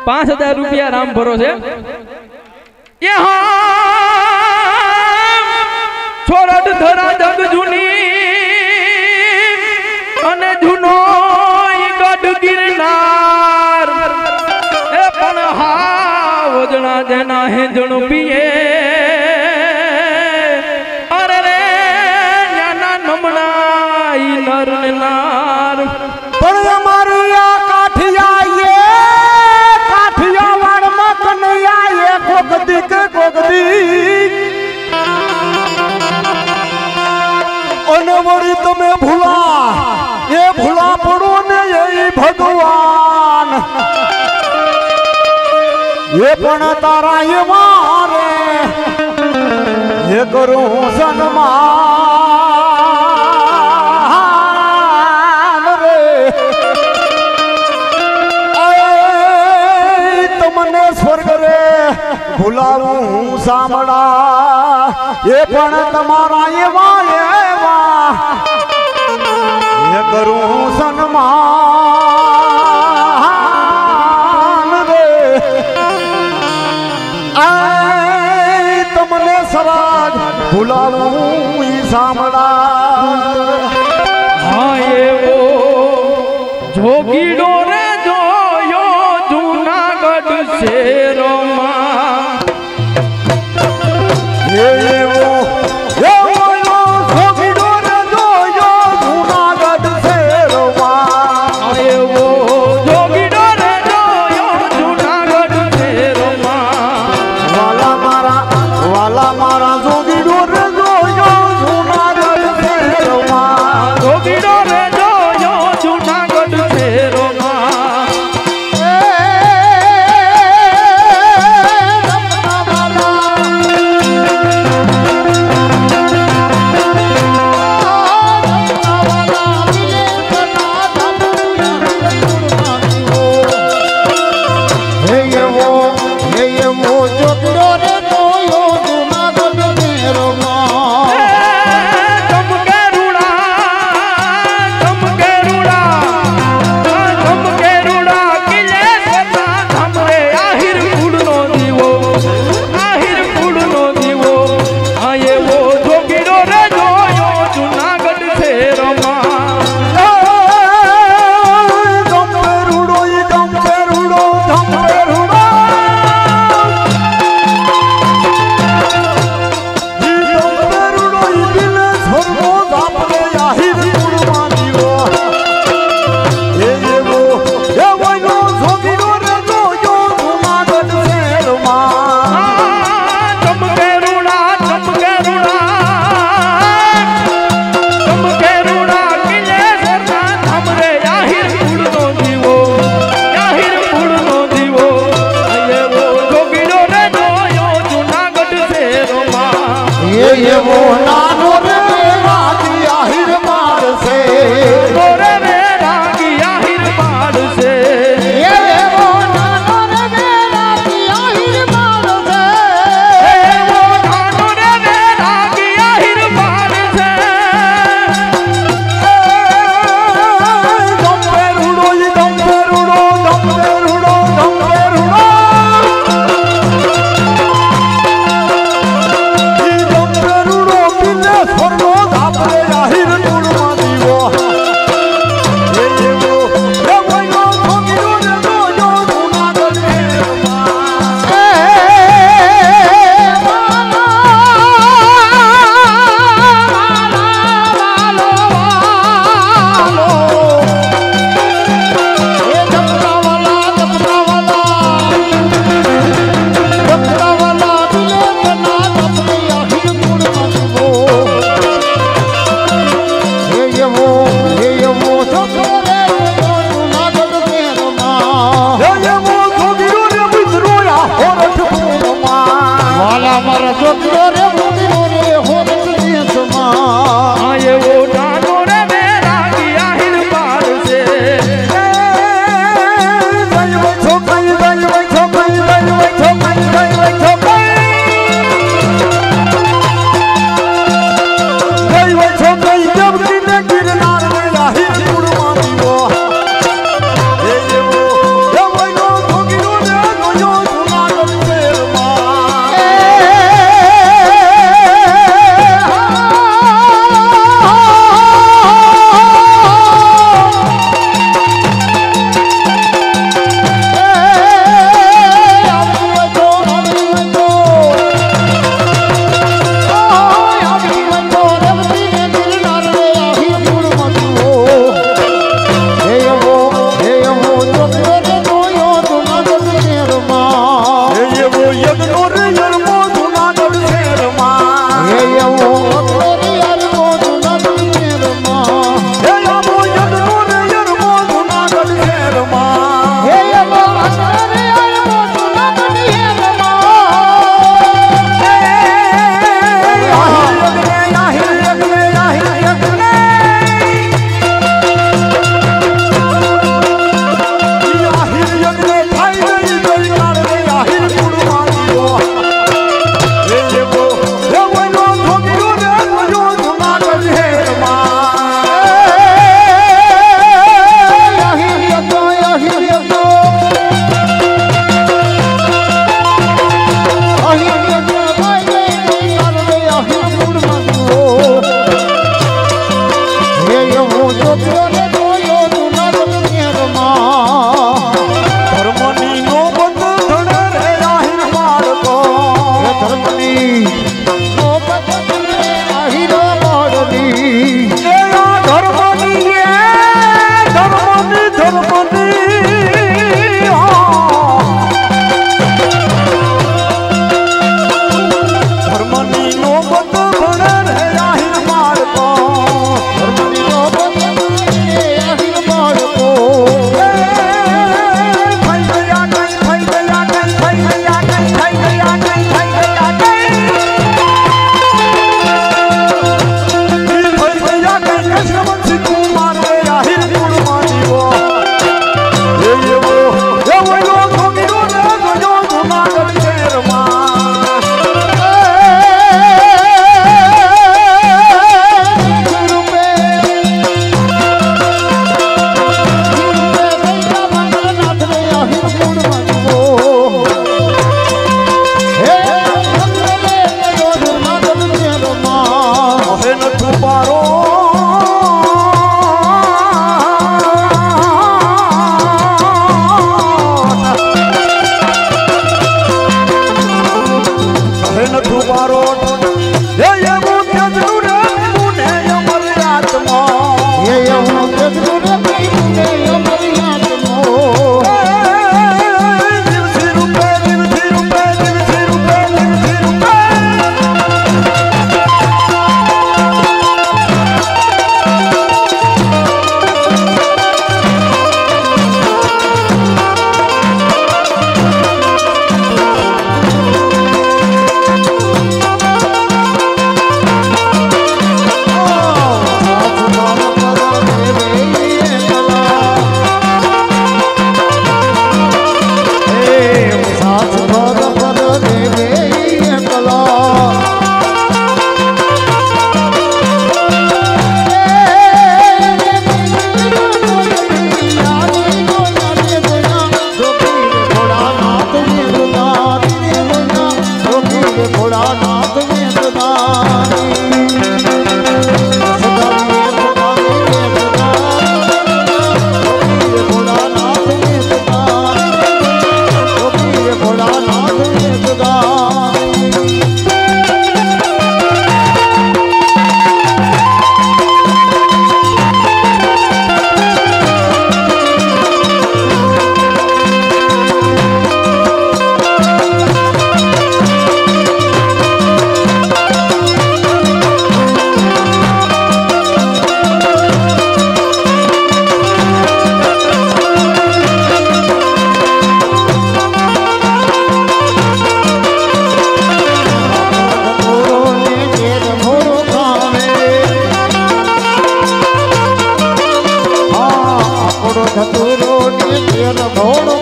5000 रुपया राम भरोसे यहाँ छोरड धरा जग जूनी अने जूनो गढ़ गिरनार ए पण हा वजना जेना है जणो पिए अरे रे न्याना नमनाई नर नार पण हमारी आ काठिया ये काठिया वाड़ में कन्हैया ये गोगदी के गोगदी अनवरी तुम्हें भूला ये भूला पड़ो ने यही भगवान ये पण तारा ये मारे ये करूं सन्मान रे तुमने स्वर्ग रे भुलाऊं सामड़ा ये पण तमारा ये ये करूं सन्मान रे तुमने सराज भुलाऊं सामड़ा हाँ ये वो जोगीड़ो रे जो यो जूनागढ़ शेरों मां ये वो जोगीड़ो रे जो यो जूनागढ़ शेरों मां ये वो जोगीड़ो रे जो यो जूनागढ़ शेरों मां वाला मारा जोगीड़ो रे जो यो जूनागढ़ शेरों मां जोगीड़ो रे जो यो जूनागढ़ शेरों मां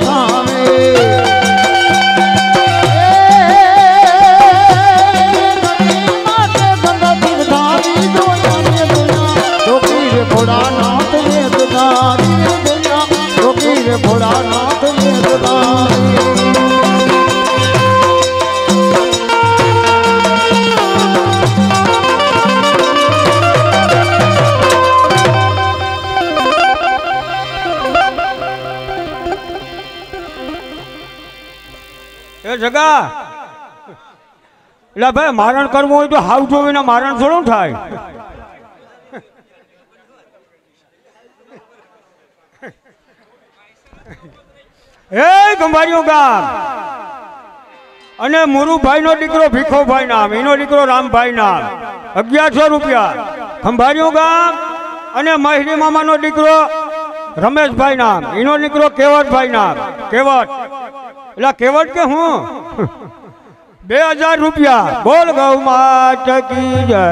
ધામે ભોળાનાથ ભોળાનાથ એ જગા એટલે ભાઈ મારણ કરવું હોય તો હાવ જોઈને મારણ થોડું થાય. એ ગંભારીઓ ગામ અને મુરુભાઈ નો દીકરો ભીખોભાઈ નામ, એનો દીકરો રામભાઈ નામ, 1100 રૂપિયા. ખંભારીઓ ગામ અને મહેરી મામા નો દીકરો રમેશભાઈ નામ, એનો દીકરો કેવટભાઈ નામ. કેવટ એટલે કેવટ કે હું 2000 રૂપિયા. બોલ ગૌ માત કી જય.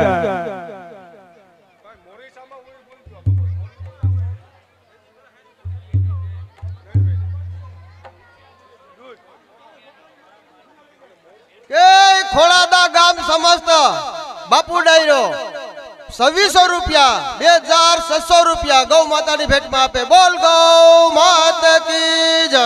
ખોળાદા ગામ સમસ્ત બાપુ ડાયરો 2600 રૂપિયા, 2600 રૂપિયા ગૌ માતાની ભેટમાં આપે. બોલ ગૌ માત કી જય.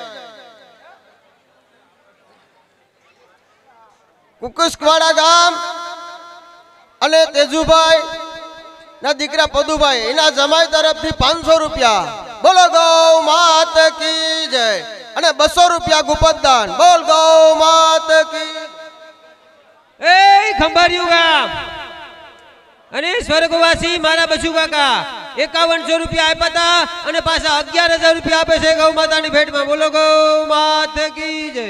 કુકુસવાડા ગામ અને તેજુભાઈ ના દીકરા પદુભાઈ એના જમાઈ તરફથી 500 રૂપિયા. બોલો ગૌ માત કી જય. અને 200 રૂપિયા ગુપતદાન. બોલ ગૌ માત કી. એ ખંભારિયું ગામ અને સ્વર્ગવાસી મારા બસુ કાકા 5100 રૂપિયા આપ્યા હતા અને પાછા 11000 રૂપિયા આપે છે ગૌ માતાની ભેટમાં. બોલો ગૌ માત કી જય.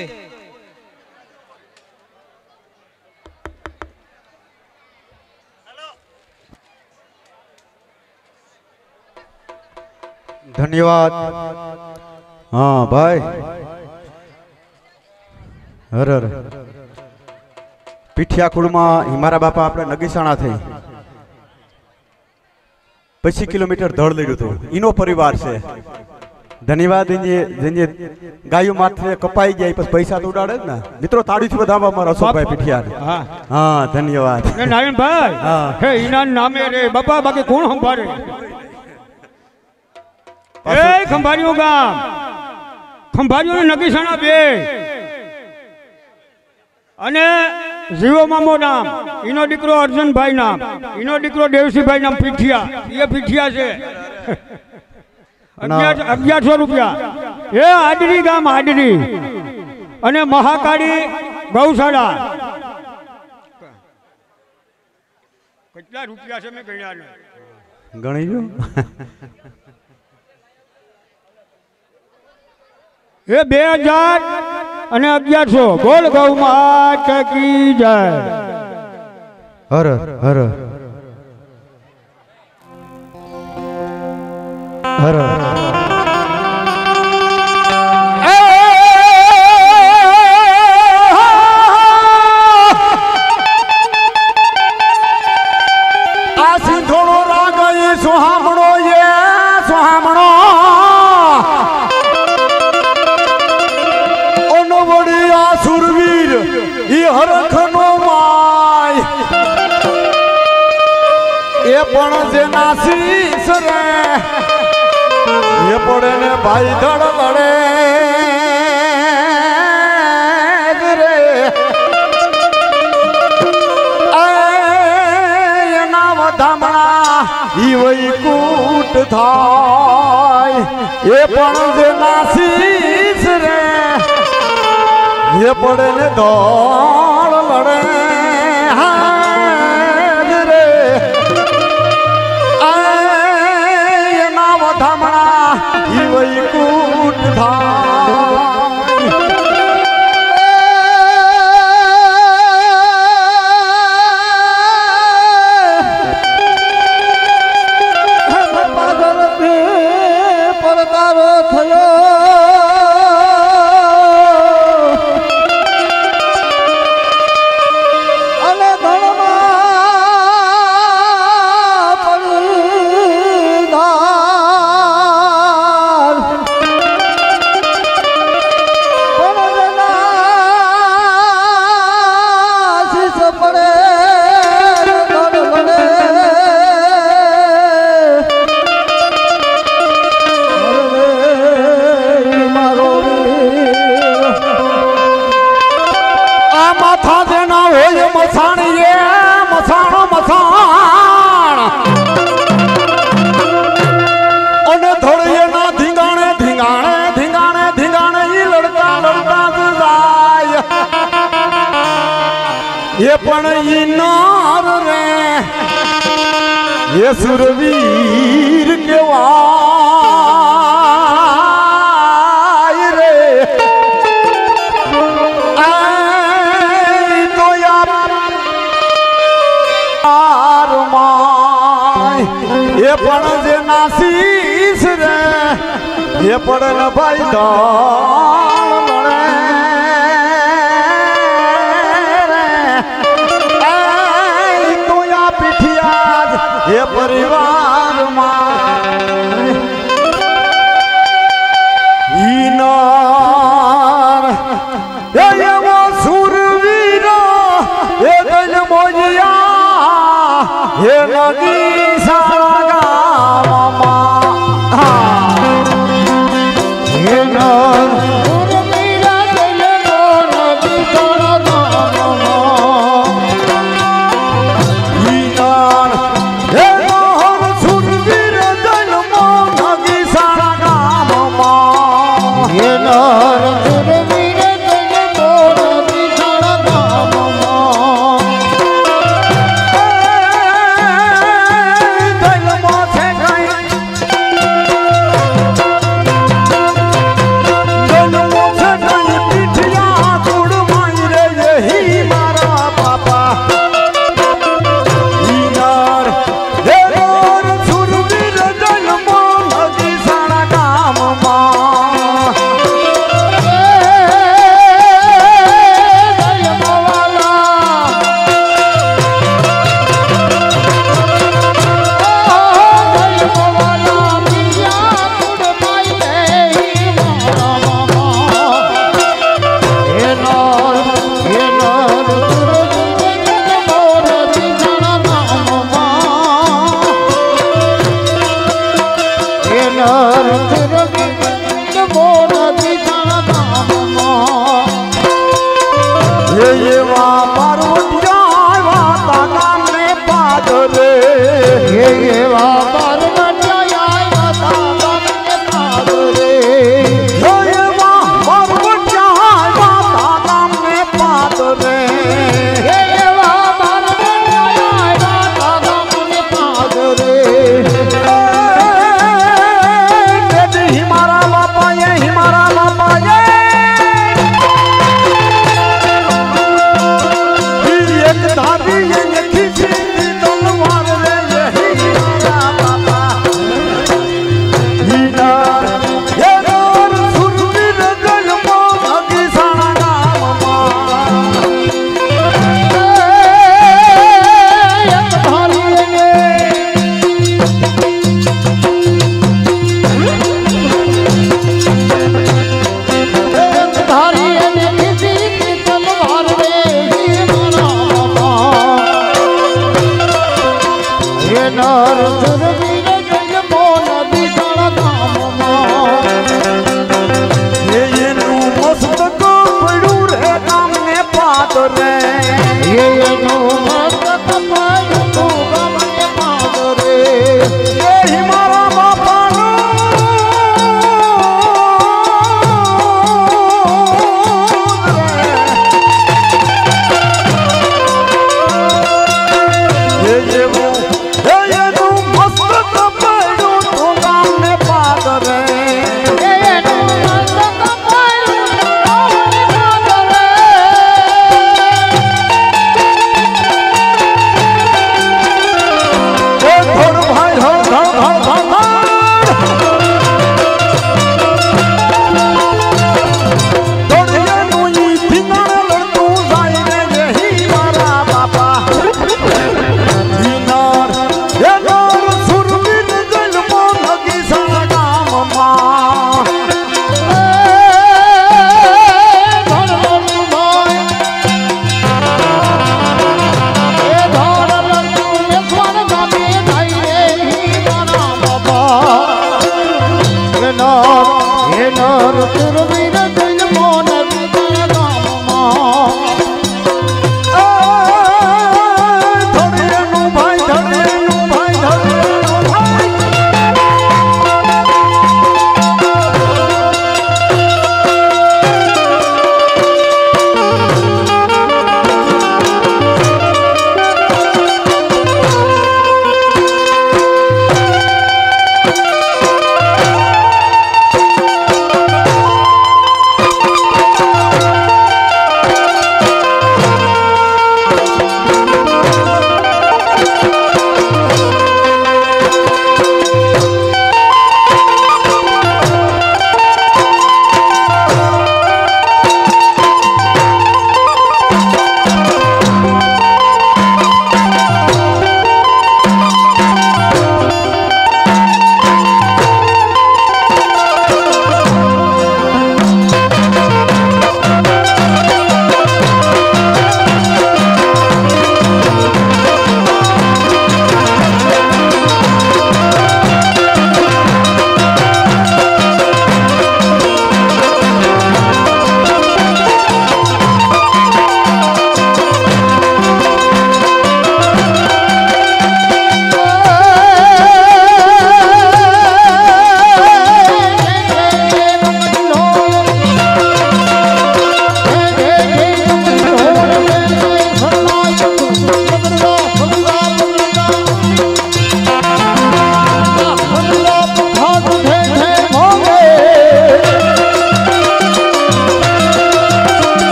ધન્યવાદ. હા ભાઈ હર હર પીઠિયાકુળમાં હિમારા બાપા આપણે નગીસાણા થઈ 25 કિલોમીટર ધડ લડ્યું હતું. એનો પરિવાર છે. ધન્યવાદ. જેને ગાયો માથે કપાઈ જાય પછી પૈસા તો ઉડાડે જ ને. મિત્રો તાળીથી વધાવવા અમારા અશોકભાઈ પીઠિયા. હા ધન્યવાદ. નારાયણભાઈ હે ઈના નામે રે બાપા, બાકી કોણ સંભાળે? એ ખંભારીઓ ગામ, ખંભારીઓ નગીસાણા 2 અને જીવો મામો નામ, એનો દીકરો અર્જુનભાઈ નામ, એનો દીકરો દેવસીભાઈ નામ પીઠિયા. એ પીઠિયા છે. 1100 રૂપિયા. એ આડરી ગામ આડરી અને મહાકાળી ગૌશાળા. કેટલા રૂપિયા છે મેં ગણ્યા નહીં. ગણી જો એ 2000 અને 1100. બોલ ગૌ માત કી જય. હર હર હર આ સિંધોળો રાગ એ સુહામણો એ સુહામણો સુરવીર ઈ હરખનો માય એ પણ જેના શીશ રે એ પડે ને ભાઈ ધડ લડે રે. એના વધામણા ઈ વૈકુટ થાય એ પણ જેના શીશ રે એ પડે ને દોડ લડે હાજ રે. એના વધામણા ઈ વૈકુટ થાય. પડકારો થયો મસાણ એ મસાણ મસાણ અને ધોળીએ ના ધીંગાણે ધીંગાણે ધીંગાણે ધીંગાણે ઈ લડતા લડતા જાય એ પણ ઈ નાર રે એ સુરવીર કેવાય રે આય તો યાર માય એ પણ જે નાસીસ રે એ પણ ન ભાઈ દાળ લડે એ પરિવારમાં ઈનાર એ એવો સુરવીર એ દલ મોજિયા એ નદી સાગામાં ઈનાર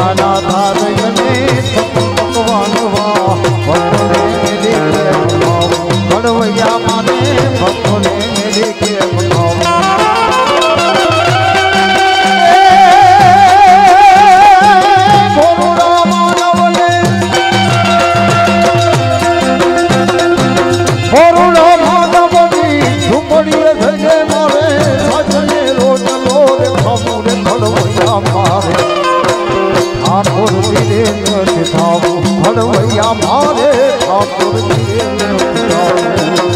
माना धार गने पकवान वा भक्तों ने देखे बनाओ घड़वैया माने भक्तों ने देखे बनाओ ठाकुर धीरे भड़वैया मारे ठाकुर धीरे